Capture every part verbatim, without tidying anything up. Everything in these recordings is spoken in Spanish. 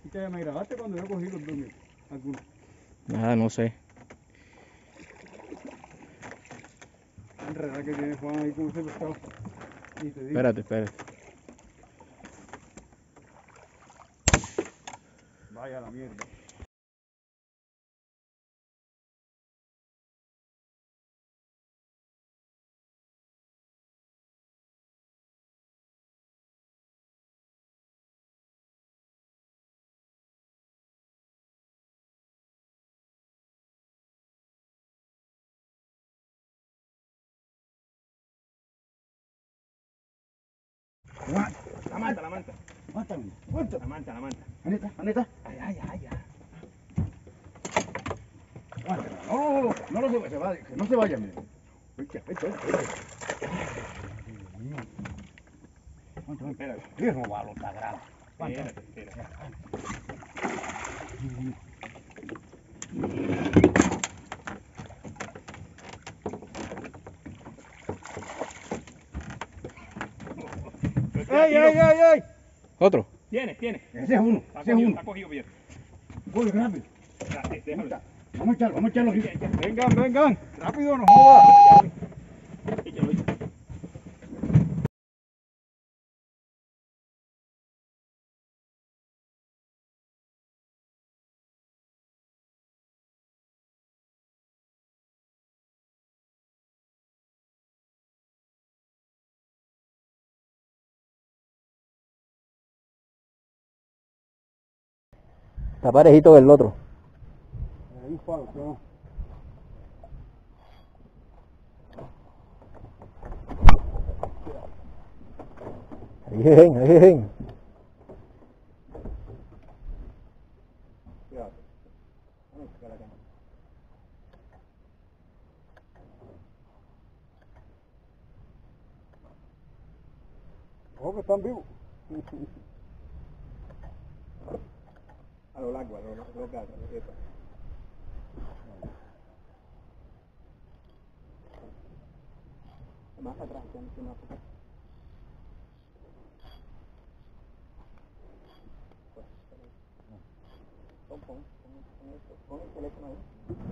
¿Qué me grabaste cuando yo cogí los dos mil? ¿Alguno? Nada, no sé. La enredada que tiene Juan ahí con ese pescado. Y te digo. Espérate, espérate. Vaya la mierda. La manta, la manta. Mátame, aguanta. La manta, la manta. ¿Dónde está? ¿Dónde está? Ay, ay, ay, ay. Aguántala. No, no, no, no lo subes, se va, que no se vaya, mire. Echa, echa, echa. Aguanta, espera. ¡Qué robalo sagrado! Espérate, espérate. ¡Ay, ay, ay, ay! ¿Otro? Tiene, tiene. Ese es uno, Está ese es cogido, uno. está cogido bien. Voy rápido. Ya, eh, déjalo. Vamos a echarlo, vamos a echarlo aquí. Ya, ya. Vengan, vengan. Rápido, no jodas. Échalo, échalo. Está parejito del otro. Ahí, Juan, no. Bien, bien. Cuidado. Vamos a sacar la cámara. Ojo que están vivos. A lo largo, a lo largo, a lo largo. Más atrás, ya no más atrás. Pon, pon, pon, pon el teléfono ahí.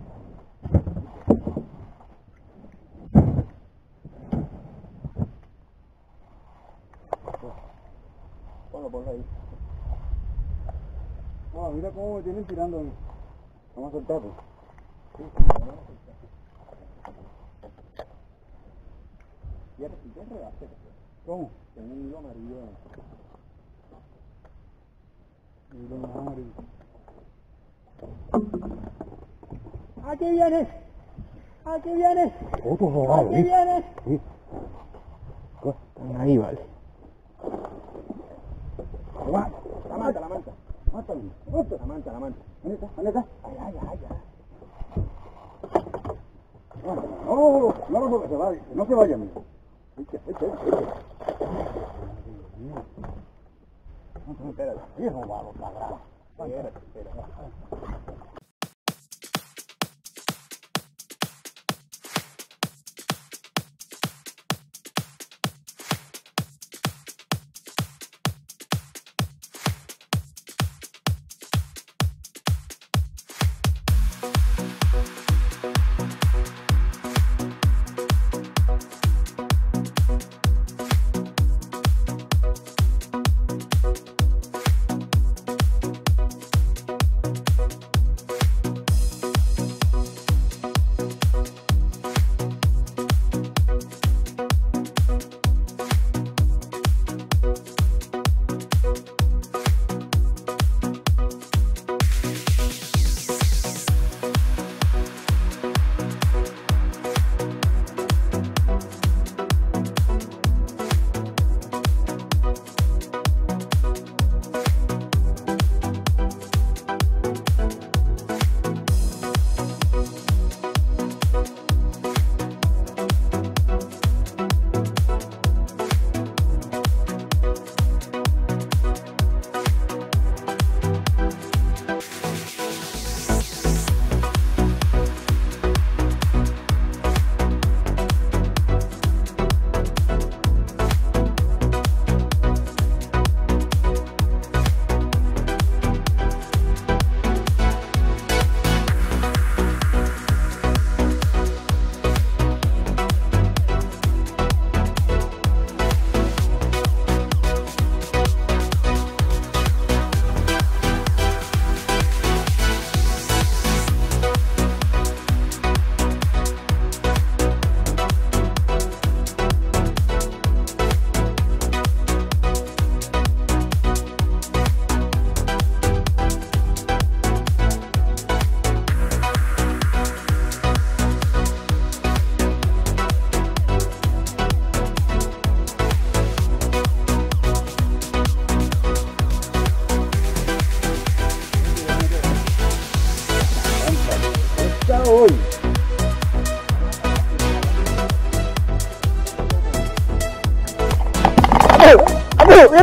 Ponlo, ponlo ahí. Ah, mira cómo me tienen tirando ahí. Vamos a soltarlo. Sí, sí, vamos a soltar. ¿Y qué enredaste? ¿Cómo? Tengo un hilo amarillo. Un hilo amarillo. ¡Aquí vienes! ¡Aquí vienes! Otro robalo, ¡Aquí vienes! Sí. Están ahí, vale. La manta, la manta. Mátame. La manta, la manta. ¿Dónde está? ¿Dónde está? Ay, ay, ay, ay. No, no, no, no, que se vaya, no se vaya, mira. Echa, echa, echa. No, espérate. ¡Qué robalo sagrado! Espérate, espérate.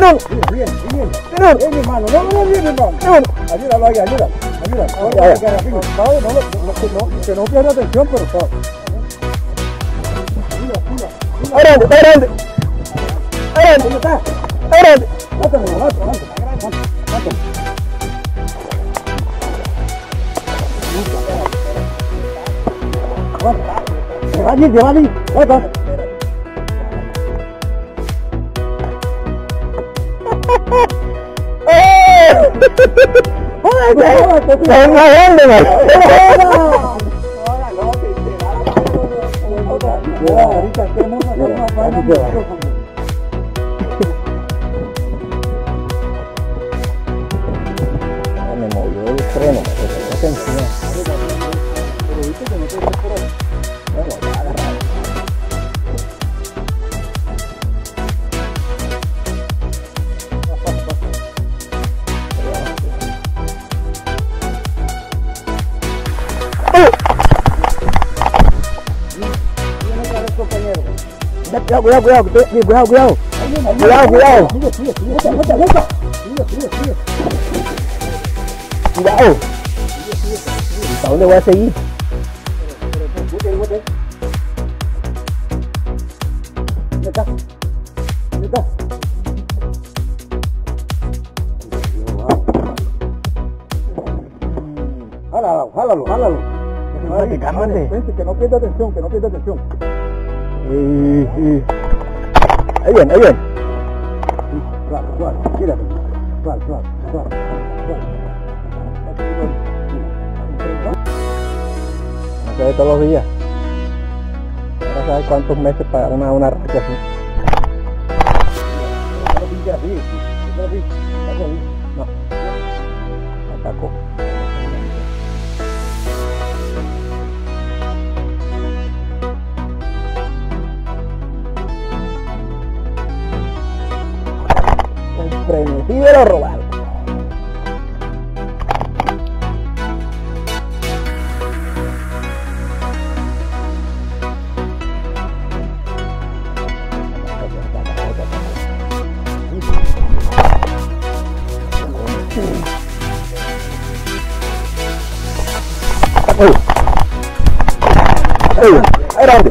uno. Bien, bien, Tiene uno. bien, mi hermano. No, no, bien, mi hermano. Tiene uno. Ayúdalo ahí, ayúdalo. Ayúdalo. Ya, Ahora, ya. que rápido. Pablo, no, no, que no, que no pierda atención, pero Pablo. Mira, mira. Está grande, está grande. Está grande. ¿Dónde está? Está grande. Mátame, mátame, mátame. Mátame. Se va a ir, se va a ir. Mátame. ¡Eh! ¡Joder! ¡Está más grande, man! Ahorita hacemos una vaina. Me movió el freno, me tenía que enseñar. Pero viste que no te ves por ahí. Bueno, va a agarrar. Viene otra vez, compañero. Cuidado, cuidado, cuidado, cuidado, cuidado. Cuidado, cuidado. Sigue, sigue, sigue. Sigue, sigue, sigue. Sigue, sigue, sigue. Cuidado. ¿Para dónde voy a seguir? Pero, pero, pero, bote, bote. ¿Dónde está? ¿Dónde está? Jálalo, jálalo, jálalo. Cálmate, cálmate. Vente, que no pierda atención, que no pierda atención. Sí, sí. Ahí bien, ahí bien. Suave, suave, quédate. Suave, suave, suave, suave. No se ve todos los días. Ahora sabes cuántos meses para una, una racha así. No pinche así, no así, así. No. Atacó. El frenesí de los robalos. ¡Uy! ¡Uy! ¡Ahí grande!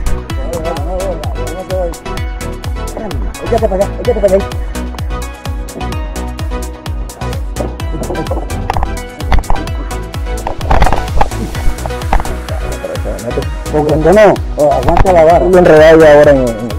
Échate para allá, échate para allá. Porque no, oh, aguanta la barra. Estoy enredado ya ahora en... en...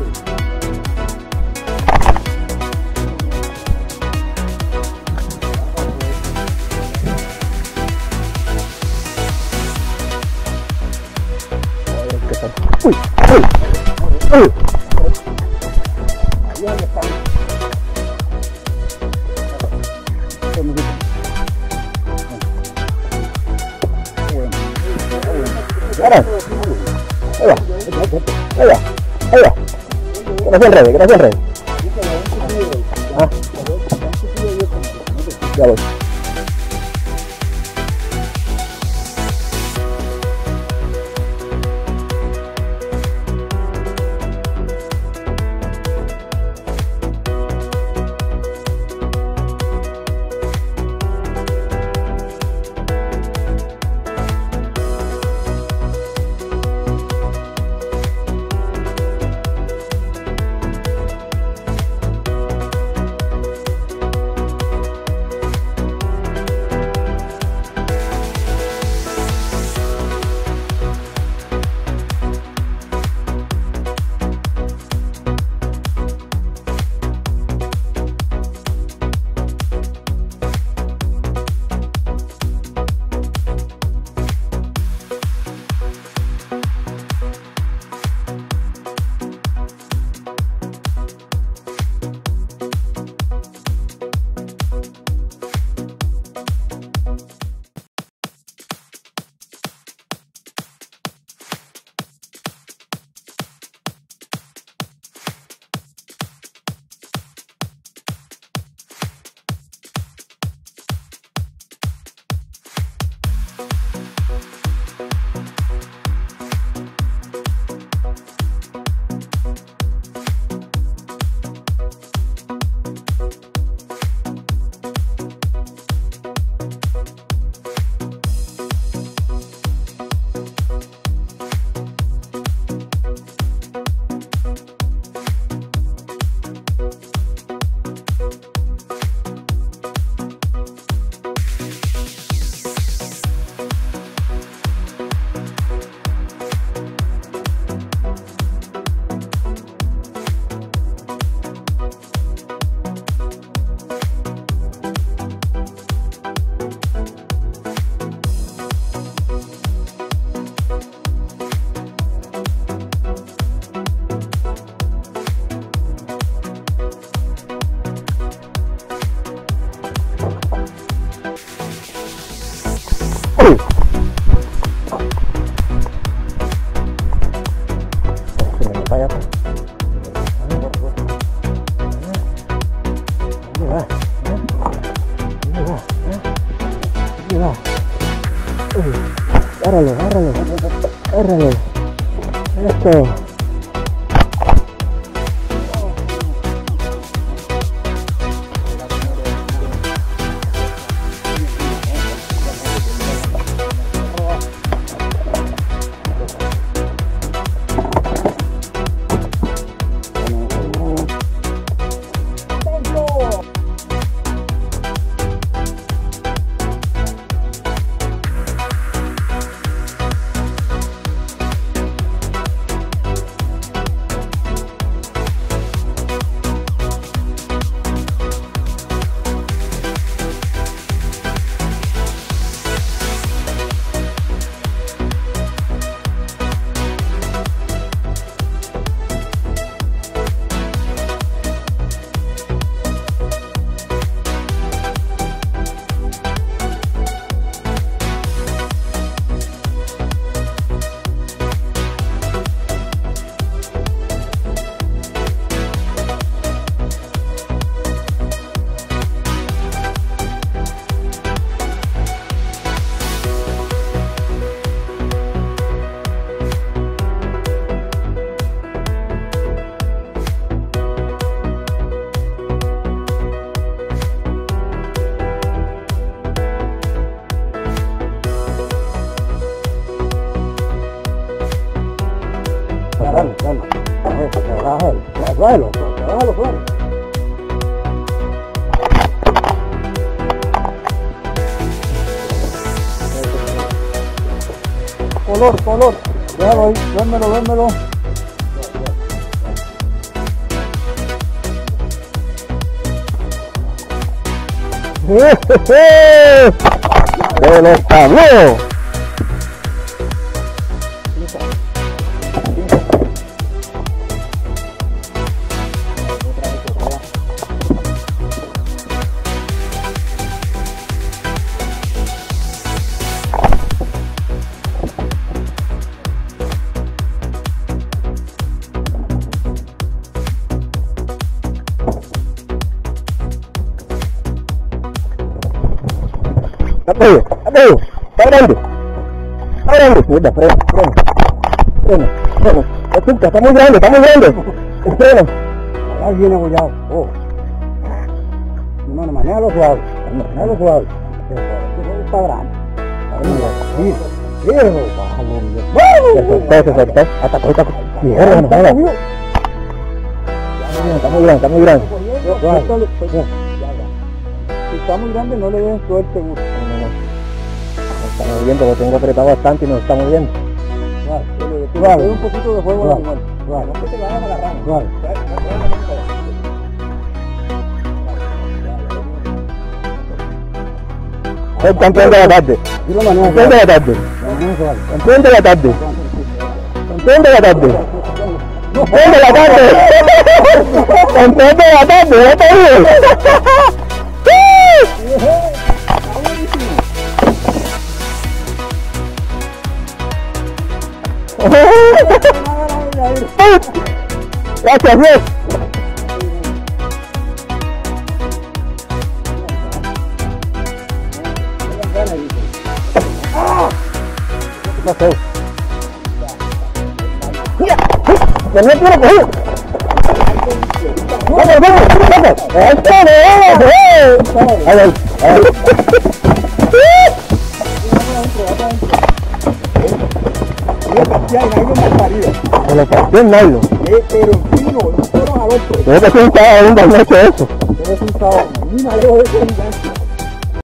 ¡Uy! ¡Uy! ¡Uy! Ahí donde está. Ahora. Ahí va. Ahí va. Ahí va. Gracias al revés, gracias al revés. Ah. Ya voy. Ahí va. Agárralo, agárralo, agárralo. Esto. Dale, dale, relájalo, relájalo, relájalo suave. Color, color, déjalo ahí, duérmelo, duérmelo. ¡Se lo escabió! Apoyo, apoyo, está grande, está grande, mira, frena, frena, frena, frena, resulta, está muy grande, está muy grande, frena, ahí viene abollado, oh, hermano, manéjalo suave, manéjalo suave, está grande, sí, sí, se soltó, se soltó, hasta coge, hasta coge, mierda, no pega, está muy grande, está muy grande, si está muy grande no le den suerte, gusto. Está moviendo, lo tengo apretado bastante y nos está moviendo. Vale, vale. Le doy un poquito de fuego al animal. Vale. No es que te vayan a la rama. Vale. Es el campeón de la tarde. Campeón de la tarde. Campeón de la tarde. Campeón de la tarde. Campeón de la tarde. Campeón de la tarde. ¿Ya te digo? Gracias, Dios. No sé. Mira, mira, mira, cogido. Vamos, vamos, vamos. Esto no, ahí, ahí. Se lo partió el nylon. Pero fino, no fueron al otro. Debe que ser un sábado, un noche eso. Debe ser un sábado, muy maleo de ese gigante.